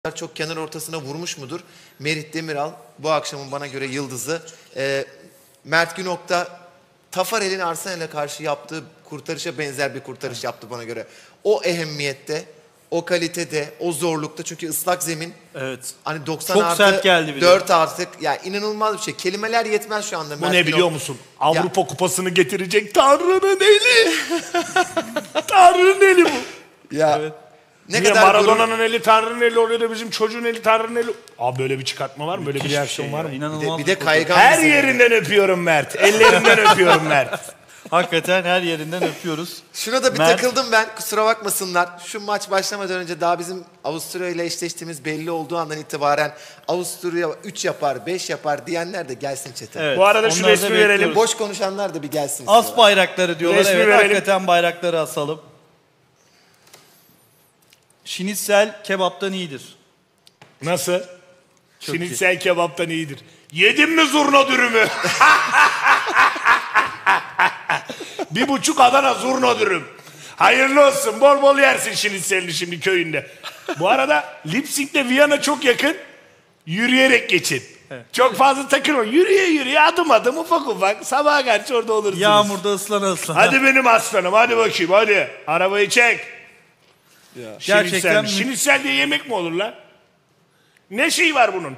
çok kenar ortasına vurmuş mudur? Merih Demiral bu akşamın bana göre yıldızı. Mert Günok da Tafarel'in Arsenal'e karşı yaptığı kurtarışa benzer bir kurtarış yaptı bana göre. O ehemmiyette, o kalitede, o zorlukta, çünkü ıslak zemin. Evet. Hani 90 çok artı sert geldi bir 4 artık. Ya inanılmaz bir şey. Kelimeler yetmez şu anda. Bu Mert ne Günok. biliyor musun? Avrupa Kupası'nı getirecek Tanrı'nın eli. Tanrı'nın eli bu. Ya Evet. ne Niye kadar Maradona'nın eli Tanrı'nın eli oluyor da bizim çocuğun eli Tanrı'nın eli. Abi böyle bir çıkartma var mı? Böyle bir Müthiş reaksiyon şey var ya, mı? İnanılmaz bir de fotoğraf. kaygan Her bizim. yerinden öpüyorum Mert. Ellerinden öpüyorum Mert. Hakikaten her yerinden öpüyoruz. Şuna da bir Mert- takıldım ben, kusura bakmasınlar. Şu maç başlamadan önce daha bizim Avusturya ile eşleştiğimiz belli olduğu andan itibaren Avusturya 3 yapar, 5 yapar diyenler de gelsin çete. Evet, Bu arada şu onları da resmi verelim. bekliyoruz. Boş konuşanlar da bir gelsin. As istiyorlar. bayrakları diyorlar. Resmi Evet, verelim. hakikaten bayrakları asalım. Şinitsel kebaptan iyidir. Nasıl? Çok Şinitsel kebaptan iyidir. Yedin mi zurna dürümü? 1,5 Adana zurna dürüm. Hayırlı olsun. Bol bol yersin şinitselini şimdi köyünde. Bu arada Leipzig'le Viyana çok yakın. Yürüyerek geçin. Evet. Çok fazla takılma. Yürüye yürüye adım adım ufak ufak. Sabaha karşı orada olursunuz. Yağmurda ıslana ıslana. Hadi benim aslanım hadi bakayım hadi. Arabayı çek. Gerçekten Şinitsel. Şinitsel diye yemek mi olur lan? Ne şey var bunun?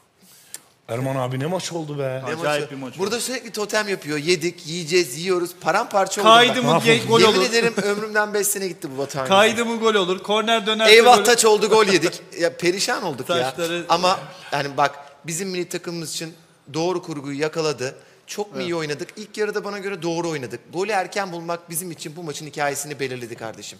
Erman abi ne maç oldu be. Ne Acayip maçı? bir maç Burada sürekli totem yapıyor. Yedik, yiyeceğiz, yiyoruz. Paramparça oldu. Kaydı bak. mı gol Yemin olur. ederim ömrümden 5 sene gitti bu Batuhan. Kaydı mı gol olur. Korner dönerse Eyvah gol- taç oldu, gol yedik. Ya perişan olduk Taşları- ya. Ama yani bak, bizim milli takımımız için doğru kurguyu yakaladı. Çok mu iyi oynadık? İlk yarıda bana göre doğru oynadık. Golü erken bulmak bizim için bu maçın hikayesini belirledi kardeşim.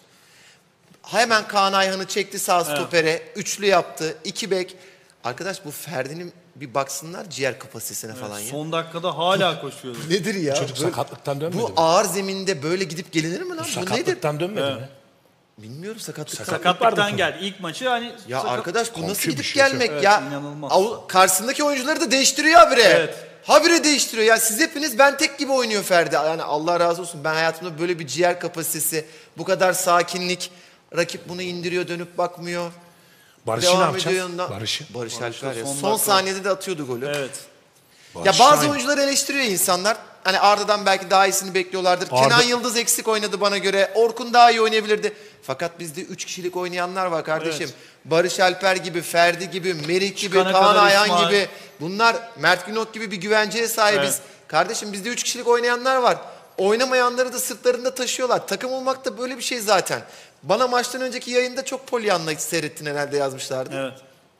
Hemen Kaan Ayhan'ı çekti sağ stopere. Üçlü yaptı. 2 bek. Arkadaş bu Ferdi'nin bir baksınlar ciğer kapasitesine falan ya. Son dakikada hala koşuyordu. Nedir ya? Çocuk sakatlıktan dönmedi Bu mi? ağır zeminde böyle gidip gelinir mi lan? Bu nedir? Sakatlıktan dönmedi mi? Bilmiyorum, sakatlıktan. Sakatlıktan geldi. İlk maçı hani Ya arkadaş bu nasıl Komşu bir gidip şey gelmek Evet, ya? inanılmaz. Karşısındaki oyuncuları da değiştiriyor habire. Evet. Habire değiştiriyor. Ya siz hepiniz ben tek gibi oynuyor Ferdi. Yani Allah razı olsun, ben hayatımda böyle bir ciğer kapasitesi, bu kadar sakinlik. Rakip bunu indiriyor, dönüp bakmıyor. Barış'ı ne Devam yapacağız? ediyor yanında. Barış Alper ya. son Son dakika. saniyede de atıyordu golü. Evet. Ya Barış bazı Şahin. oyuncuları eleştiriyor insanlar. Hani Arda'dan belki daha iyisini bekliyorlardır. Arda- Kenan Yıldız eksik oynadı bana göre. Orkun daha iyi oynayabilirdi. Fakat bizde 3 kişilik oynayanlar var kardeşim. Evet. Barış Alper gibi, Ferdi gibi, Merih gibi, Çıkana Kaan kadar Ayhan İsmail. gibi. Bunlar Mert Günok gibi bir güvenceye sahibiz. Evet. Kardeşim bizde 3 kişilik oynayanlar var. Oynamayanları da sırtlarında taşıyorlar. Takım olmak da böyle bir şey zaten. Bana maçtan önceki yayında çok polyanla seyrettin herhalde yazmışlardı. Evet.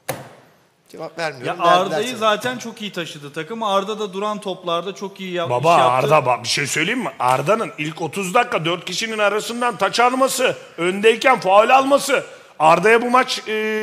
Cevap Ya vermiyorum. Verdiler Arda'yı sana. zaten çok iyi taşıdı takım. Arda da duran toplarda çok iyi iş Baba yaptı. Arda bak bir şey söyleyeyim mi? Arda'nın ilk 30 dakika 4 kişinin arasından taç alması, öndeyken faul alması. Arda'ya bu maç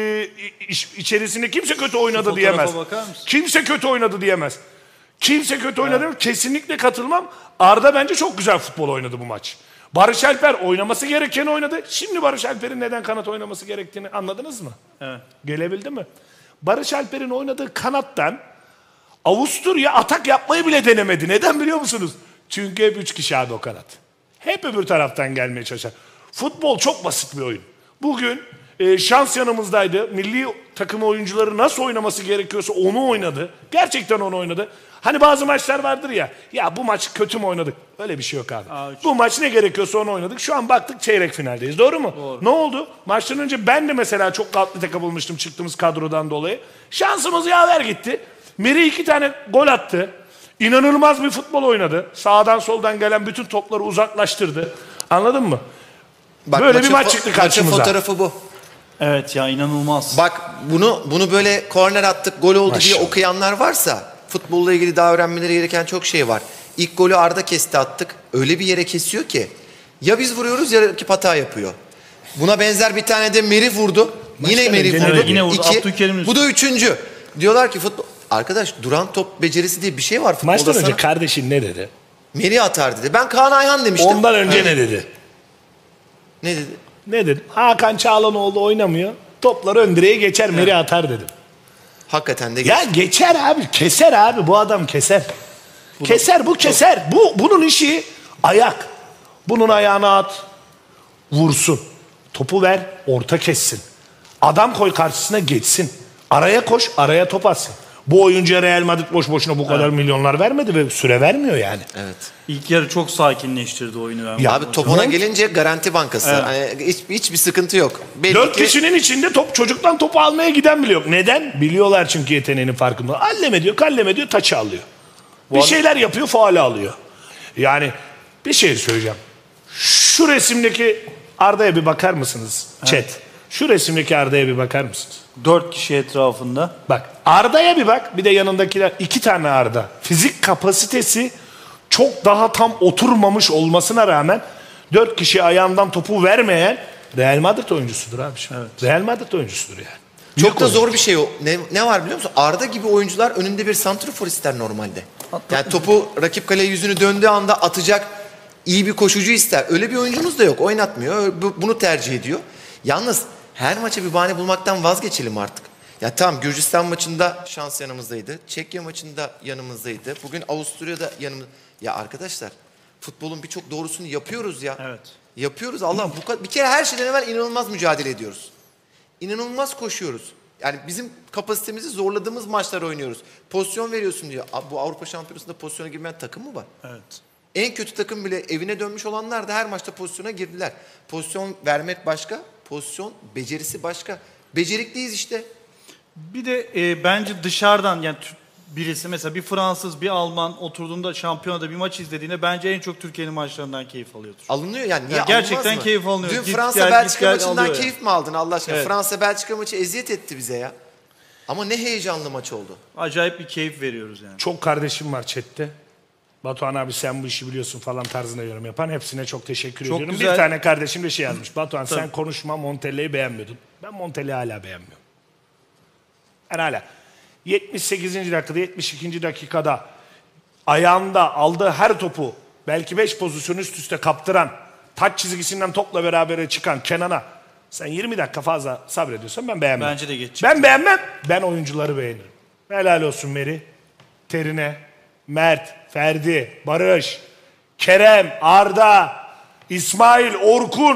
içerisinde kimse kötü oynadı fotoğrafa diyemez. bakar mısın? Kimse kötü oynadı diyemez. Kimse kötü oynadı. Kesinlikle katılmam. Arda bence çok güzel futbol oynadı bu maç. Barış Alper oynaması gerekeni oynadı. Şimdi Barış Alper'in neden kanat oynaması gerektiğini anladınız mı? Evet. Gelebildi mi? Barış Alper'in oynadığı kanattan Avusturya atak yapmayı bile denemedi. Neden biliyor musunuz? Çünkü hep 3 kişi abi o kanat. Hep öbür taraftan gelmeye çalışan. Futbol çok basit bir oyun. Bugün şans yanımızdaydı. Milli takım oyuncuları nasıl oynaması gerekiyorsa onu oynadı. Gerçekten onu oynadı. Hani bazı maçlar vardır ya bu maç kötü mü oynadık? Öyle bir şey yok abi. Bu maç ne gerekiyorsa onu oynadık. Şu an baktık çeyrek finaldeyiz. Doğru mu? Doğru. Ne oldu? Maçtan önce ben de mesela çok kalite bulmuştum çıktığımız kadrodan dolayı. Şansımız yaver gitti. Merih 2 tane gol attı. İnanılmaz bir futbol oynadı. Sağdan soldan gelen bütün topları uzaklaştırdı. Anladın mı? Bak, Böyle bir maçın maç çıktı maçın karşımıza. fotoğrafı bu. Evet ya inanılmaz. Bak bunu böyle korner attık, gol oldu diye Maşallah. okuyanlar varsa futbolla ilgili daha öğrenmeleri gereken çok şey var. İlk golü Arda kesti, attık. Öyle bir yere kesiyor ki ya biz vuruyoruz ya rakip hata yapıyor. Buna benzer bir tane de Merih vurdu. Yine Başka Merih ne? vurdu. Evet, yine vurdu. İki. Abdülkerim'in Bu da 3. Diyorlar ki futbol... Arkadaş duran top becerisi diye bir şey var futbolda. Maçtan önce sana. kardeşin ne dedi? Merih atar dedi. Ben Kaan Ayhan demiştim. Ondan önce Evet. ne dedi? Ne dedi? Ne dedi? Hakan Çağlanoğlu oynamıyor. Toplar ön direğe geçer, Merih atar dedim. Hakikaten de Ya geçer abi, keser abi. Bu adam keser. Keser. Bunun işi ayak. Bunun ayağına at. Vursun. Topu ver, orta kessin. Adam koy karşısına geçsin. Araya koş, araya top atsın. Bu oyuncuya Real Madrid boş boşuna bu kadar milyonlar vermedi ve süre vermiyor yani. Evet. İlk yarı çok sakinleştirdi oyunu. Yani. Ya, Abi top ona gelince garanti bankası. Evet. Hani hiçbir sıkıntı yok. Belli 4 ki kişinin içinde çocuktan topu almaya giden bile yok. Neden? Biliyorlar çünkü yeteneğinin farkında. Allem ediyor, kallem ediyor, taçı alıyor. Bir şeyler yapıyor, faul alıyor. Yani bir şey söyleyeceğim. Şu resimdeki Arda'ya bir bakar mısınız? Chat. Şu resimdeki Arda'ya bir bakar mısınız? 4 kişi etrafında. Bak Arda'ya bir bak. Bir de yanındakiler 2 tane Arda. Fizik kapasitesi çok daha tam oturmamış olmasına rağmen 4 kişi ayağından topu vermeyen Real Madrid oyuncusudur abi. Evet. Real Madrid oyuncusudur yani. Büyük çok da oyuncu. zor bir şey o. Ne var biliyor musun? Arda gibi oyuncular önünde bir santrafor ister normalde. Yani topu rakip kaleye yüzünü döndüğü anda atacak iyi bir koşucu ister. Öyle bir oyuncunuz da yok. Oynatmıyor. Bunu tercih ediyor. Yalnız her maça bir bahane bulmaktan vazgeçelim artık. Ya tamam, Gürcistan maçında şans yanımızdaydı. Çekya maçında yanımızdaydı. Bugün Avusturya'da yanımızda. Ya arkadaşlar, futbolun birçok doğrusunu yapıyoruz ya. Evet. Yapıyoruz. Allah bir kere her şeyden evvel inanılmaz mücadele ediyoruz. İnanılmaz koşuyoruz. Yani bizim kapasitemizi zorladığımız maçlar oynuyoruz. Pozisyon veriyorsun diyor. Abi, bu Avrupa Şampiyonası'nda pozisyona girmeyen takım mı var? Evet. En kötü takım bile evine dönmüş olanlar da her maçta pozisyona girdiler. Pozisyon vermek başka, pozisyon becerisi başka. Becerikliyiz işte. Bir de bence dışarıdan yani birisi mesela bir Fransız bir Alman oturduğunda şampiyonada bir maç izlediğinde bence en çok Türkiye'nin maçlarından keyif alıyordur. Alınıyor yani. Niye Ya gerçekten alınmaz mı? keyif alınıyor. Dün Git Fransa gel, Belçika git gel maçından alıyor keyif mi aldın Allah aşkına? Evet. Fransa Belçika maçı eziyet etti bize ya. Ama ne heyecanlı maç oldu. Acayip bir keyif veriyoruz yani. Çok kardeşim var chatte. Batuhan abi sen bu işi biliyorsun falan tarzında yorum yapan. Hepsine çok teşekkür Çok ediyorum. güzel. Bir tane kardeşim de şey yazmış. Batuhan sen Tabii. konuşma, Montella'yı beğenmiyordun. Ben Montella'yı hala beğenmiyorum. Ben hala 78. dakikada 72. dakikada ayağında aldığı her topu belki 5 pozisyon üst üste kaptıran, taç çizgisinden topla beraber çıkan Kenan'a sen 20 dakika fazla sabrediyorsan ben beğenmem. Bence de geç. Ben beğenmem. Ben oyuncuları beğenirim. Helal olsun Meri. Terine, Mert, Ferdi, Barış, Kerem, Arda, İsmail, Orkun.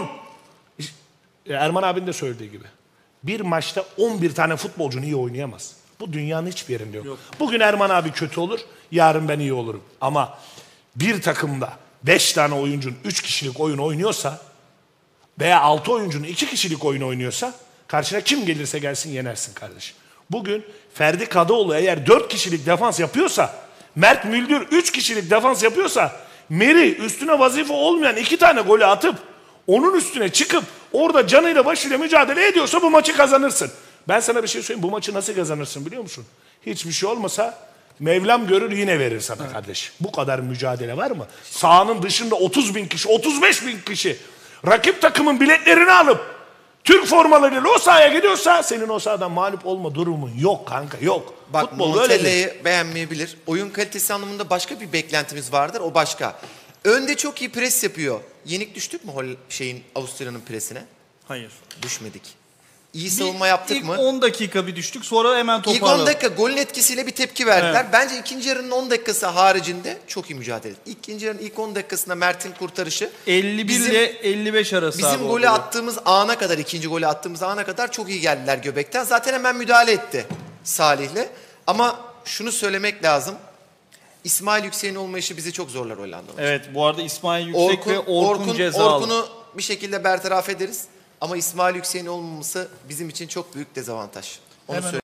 Erman abinin de söylediği gibi. Bir maçta 11 tane futbolcun iyi oynayamaz. Bu dünyanın hiçbir yerinde yok. Bugün Erman abi kötü olur, yarın ben iyi olurum. Ama bir takımda 5 tane oyuncun 3 kişilik oyun oynuyorsa veya 6 oyuncunun 2 kişilik oyun oynuyorsa karşına kim gelirse gelsin yenersin kardeşim. Bugün Ferdi Kadıoğlu eğer 4 kişilik defans yapıyorsa, Mert Müldür 3 kişilik defans yapıyorsa, Meri üstüne vazife olmayan 2 tane golü atıp onun üstüne çıkıp orada canıyla başıyla mücadele ediyorsa bu maçı kazanırsın. Ben sana bir şey söyleyeyim, bu maçı nasıl kazanırsın biliyor musun? Hiçbir şey olmasa Mevlam görür yine verir sana kardeş. Bu kadar mücadele var mı? Sahanın dışında 30 bin kişi, 35 bin kişi rakip takımın biletlerini alıp Türk formalarıyla o sahaya gidiyorsa senin o sahadan mağlup olma durumun yok kanka, yok. Bak, Futbol öyle değil. Montella'yı beğenmeyebilir. Oyun kalitesi anlamında başka bir beklentimiz vardır. O başka. Önde çok iyi pres yapıyor. Yenik düştük mü Avusturya'nın presine? Hayır. Düşmedik. İyi savunma yaptık İlk mı? 10 dakika bir düştük sonra hemen İlk 10 toparladık. dakika golün etkisiyle bir tepki verdiler. Evet. Bence ikinci yarının 10 dakikası haricinde çok iyi mücadele ettik. İkinci yarının ilk 10 dakikasında Mert'in kurtarışı 51 ile 55 arası abi bizim golü orada. attığımız ana kadar, ikinci golü attığımız ana kadar çok iyi geldiler göbekten. Zaten hemen müdahale etti Salih'le. Ama şunu söylemek lazım. İsmail Yüksek'in olmayışı bizi çok zorlar Hollanda'da. Evet, bu arada İsmail Yüksek ve Orkun cezalı. Orkun'u bir şekilde bertaraf ederiz. Ama İsmail Yüksek'in olmaması bizim için çok büyük dezavantaj. Onu Hemen söyleyeyim.